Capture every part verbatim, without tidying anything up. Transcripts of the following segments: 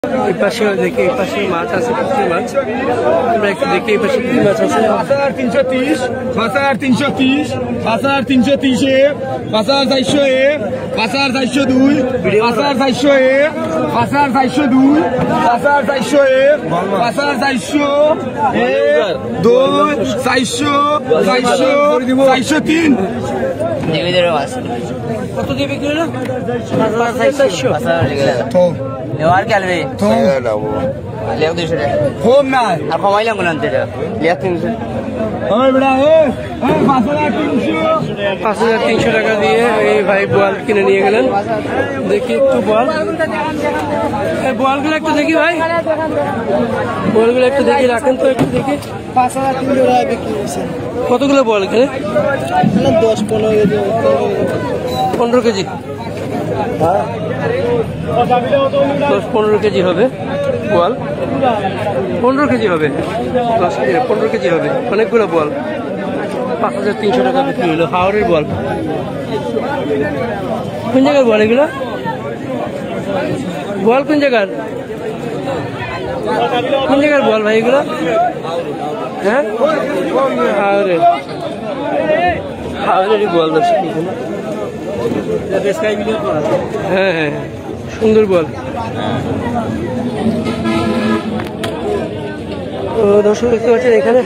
এই পাশে দেখি এই পাশে মাছ আছে, পুঁটি মাছ। আমরা একটু দেখি এই পাশে পুঁটি মাছ আছে। পাঁচ হাজার তিনশো তিরিশ, পাঁচ হাজার তিনশো তিরিশ, পাঁচ হাজার তিনশো তিরিশ এক, পাঁচ হাজার চারশো এক, পাঁচ হাজার চারশো দুই, পাঁচ হাজার চারশো এক, পাঁচ হাজার চারশো দুই, পাঁচ হাজার চারশো এক, পাঁচ হাজার চারশো এক, দুই, চারশো, চারশো, চারশো তিন। কত দিয়ে বিক্রি হলো? পাঁচ হাজার চারশো। আর কি আলবে লিয়া দুইশো টাকা হোম নাই আর কমাইলাম বলে আনতে লিয়া তিনশো। পাঁচ হাজার তিনশো টাকা দিয়ে এই ভাই বোয়াল কিনে নিয়ে গেলেন। দেখি একটু বোয়াল, বোয়ালগুলো একটু দেখি ভাই, বোয়ালগুলো একটু দেখি, রাখেন তো একটু দেখি। পাঁচ হাজার তিনশো টাকা বিক্রি হয়েছে। কতগুলো বোয়াল এখানে? দশ পনেরো কেজি পনেরো কেজি দশ পনেরো কেজি হবে বোয়াল, পনেরো কেজি হবে, দশ কেজি পনেরো কেজি হবে, অনেকগুলো বোয়াল। পাঁচ হাজার তিনশো টাকা বিক্রি হলো হাওড়ের বোয়াল। কোন জায়গার বোয়াল এগুলো? বোয়াল কোন জায়গার? কোন জায়গার বোয়াল ভাই এগুলো? হ্যাঁ হাওড়ের, হাওড়েরই বোয়াল দর্শক। হ্যাঁ হ্যাঁ সুন্দর বল। তো দর্শক দেখতে পাচ্ছেন এখানে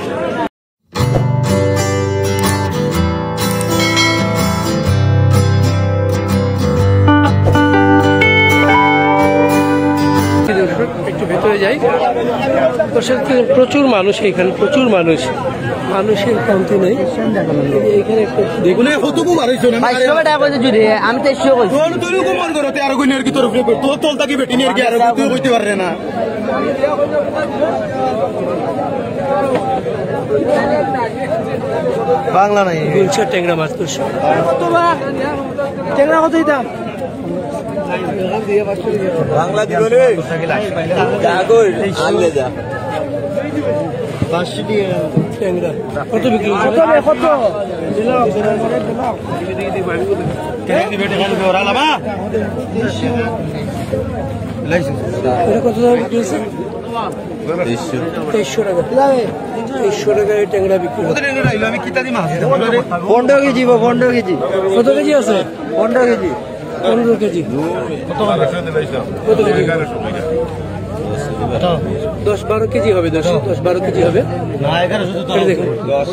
একটু ভেতরে যাই। দর্শক প্রচুর মানুষ এখানে, প্রচুর মানুষ, মানুষের কমতি নেই এখানে। দেখুন আমি তো না বাংলা নাই গুলশা ট্যাংরা মাছ। তো ট্যাংরা কতই দাম? বাংলা দিবলে আনলে যা ট্যাংরা কত বিক্রি হচ্ছে? কত কত দাম বিক্রি হচ্ছে? তেইশশো টাকা। তেইশশো টাকায় ট্যাংরা বিক্রি হচ্ছে। পনেরো কেজি পনেরো কেজি কত কেজি আছে? পনেরো কেজি পনেরো কেজি কত কেজি? দশ বারো কেজি হবে, দশ দশ বারো কেজি হবে। দেখুন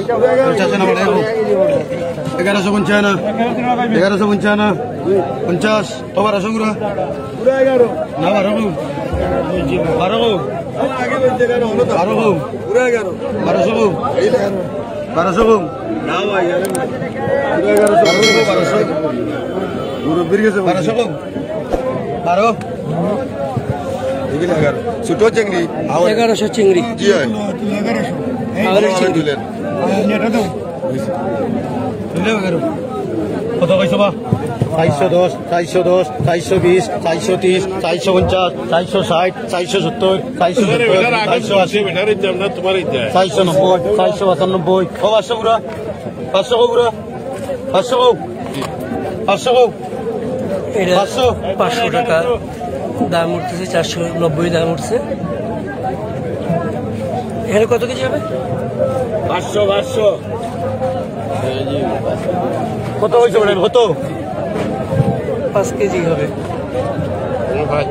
এগারোশো পঞ্চান্ন, এগারোশো পঞ্চান্ন, পঞ্চাশ, তো বারোশো গুড়া না, বারো বারো বারো বারোশো বারোশো বারোশো বারো ছোট চিংড়ি এগারোশো চিংড়ি কত কইছো বা? চারশো দশ, চারশো দশ, চারশো বিশ, চারশো তিরিশ, চারশো পঞ্চাশ, চারশো ষাট, চারশো সত্তর, চারশো সত্তর, চারশো আশি, চারশো নব্বই, চারশো পঁচানব্বই, ও পাঁচশো গুড়া, পাঁচশো গুড়া, পাঁচশো পাঁচশো এটা পাঁচশো টাকা দাম উঠতেছে, চারশো নব্বই দাম উঠছে। এখানে কত কেজি হবে? পাঁচশো পাঁচশো কত হয়েছে ম্যাডাম? কত? পাঁচ কেজি হবে মাছ।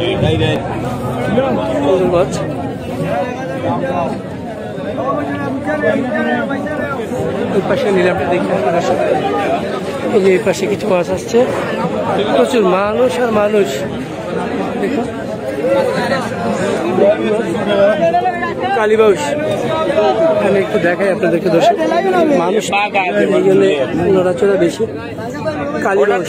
ওই পাশে নিলামটা দেখি এই যে এই পাশে কিছু মাছ আসছে, প্রচুর মানুষ আর মানুষ। দেখুন কালীবাউস, এখানে একটু দেখাই আপনাদেরকে দর্শক, মানুষ নড়াচড়া বেশি। কালীবাউস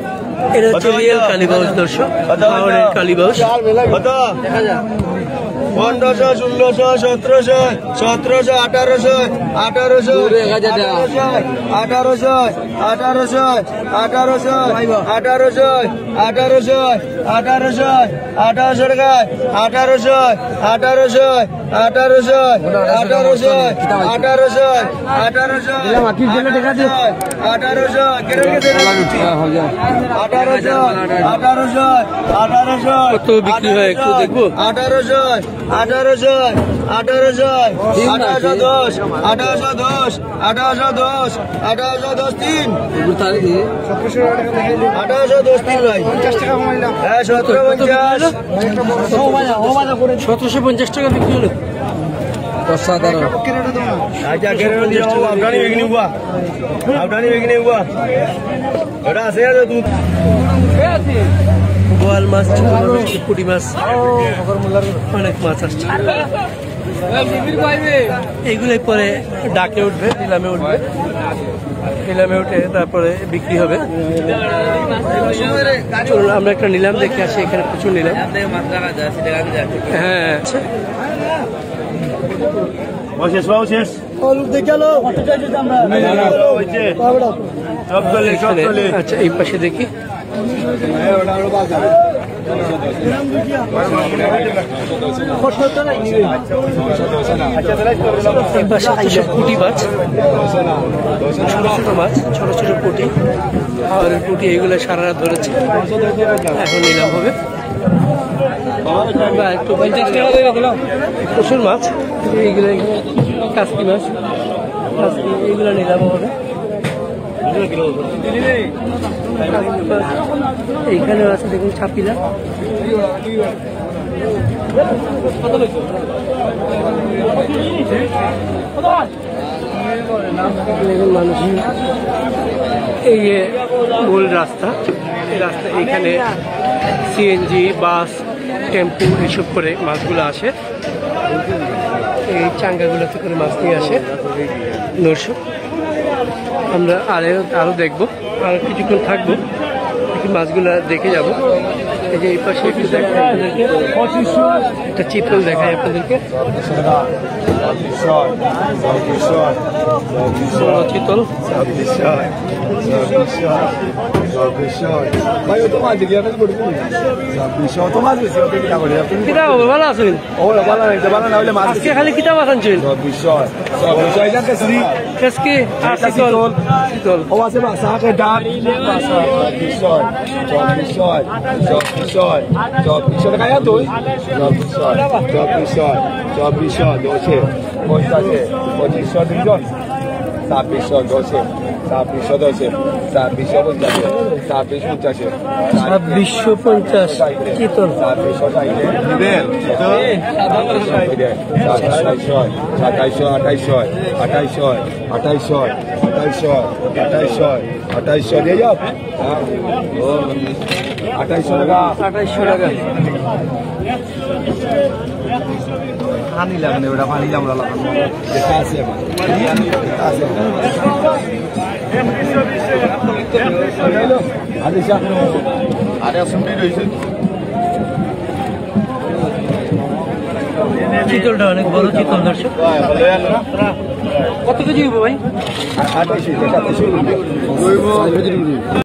এটা হচ্ছে রিয়েল কালীবাউস দর্শক, হাওড়ের কালীবাউস। দেখা যায় পনেরোশো ষোলোশো সতেরোশো সতেরোশো আঠারোশো আঠারোশো আঠারোশো আঠারোশো আঠারোশো আঠারোশো আঠারোশো আঠারোশো আঠারোশো আঠারোশো টাকা আঠারোশো আঠারোশো আঠারোশো আঠারোশো আঠারোশো আঠারোশো আঠারোশো আঠারোশো আঠারোশো আঠারোশো কত বিক্রি হয় একটু দেখবো। আঠারোশো আঠারোশো আঠারোশো আঠারোশো দশ আঠারোশো দশ আঠারোশো দশ আঠারোশো দশ তিন আঠারোশো দশ তিন ভাই হ্যাঁ সতেরো পঞ্চাশ সতেরোশো পঞ্চাশ টাকা বিক্রি হলো। আচ্ছা কেন দিয়ে আফগানি বেগনি হুয়া আফগানি বেগনি হুয়া ওটা আছে আর দুধ বোয়াল মাছ, পুঁটি মাছ, অনেক মাছ আসছে। এগুলোই পরে ডাকে উঠবে, নিলামে উঠবে, নিলামে উঠে তারপরে বিক্রি হবে। চলুন আমরা একটা নিলাম দেখে আসি, এখানে প্রচুর নিলাম। হ্যাঁ শেষ বাবু শেষ সব চলে সব চলে আচ্ছা এই পাশে দেখি। এই পাশে হচ্ছে পুঁটি মাছ, ছোট ছোট মাছ, ছোট ছোট পুঁটি, আর পুঁটি এগুলো সারা রাত ধরেছে, এখন নিলাম হবে। একটু প্রচুর মাছ, এইগুলো কাস্কি মাছ, কাস্কি এইগুলো নিলাম হবে। এইখানেও আছে দেখুন ছাপিলা, দেখুন মানুষ। এই যে মূল রাস্তা, এই রাস্তা এইখানে সিএনজি, বাস, টেম্পু এইসব করে মাছগুলো আসে, এই চাঙ্গাগুলোতে করে মাছ নিয়ে আসে দর্শক। আমরা আরো আরো দেখবো, আরো কিছুক্ষণ থাকবো, দেখি মাছগুলা দেখে যাব। এই যে এই পাশে একটু দেখাই আপনাদেরকে, একটা চিতল দেখাই আপনাদেরকে, বড় চিতল। কিতাব হবে, ভালো আছেন? আজকে খালি কিতাব আছেন চুন কেসকি আর চিতল চিতল চব্বিশশো টাকা তুই চব্বিশশো চব্বিশশো চব্বিশশো দশে পঞ্চাশে পঁচিশশো দুজন ছাব্বিশশো দশে ছাব্বিশশো দশে ছাব্বিশশো পঞ্চাশে ছাব্বিশ পঞ্চাশে ছাব্বিশশো পঞ্চাশ চিতল, ছাব্বিশশো সাতাইশশো সাতাইশশো আঠাইশশো আঠাইশশো আঠাইশশো আঠাইশশো আঠাইশশো আঠাইশশো দিয়ে যাও আঠাইশশো টাকা আঠাইশশো টাকা। পানি লাগানো ওটা পানি আমরা লাগানো দেখা আছে চিতলটা অনেক বড় চিতল দর্শক। কত কেজি হইব ভাই? আঠাইশো